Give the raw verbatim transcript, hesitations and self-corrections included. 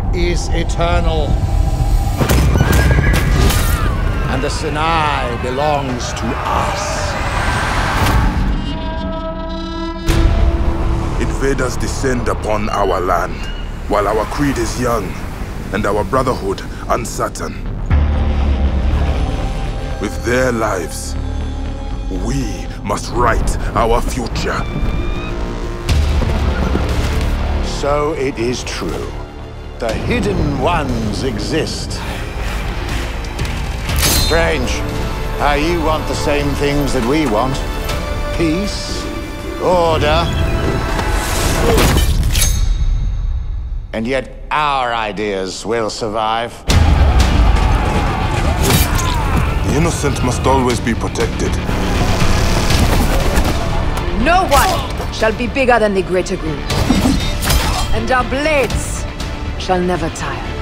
is eternal. And the Sinai belongs to us. Invaders descend upon our land, while our creed is young, and our brotherhood uncertain. With their lives, we must write our future. So it is true. The Hidden Ones exist. Strange how you want the same things that we want. Peace, order, and yet our ideas will survive. The innocent must always be protected. No one shall be bigger than the greater group. And our blades shall never tire.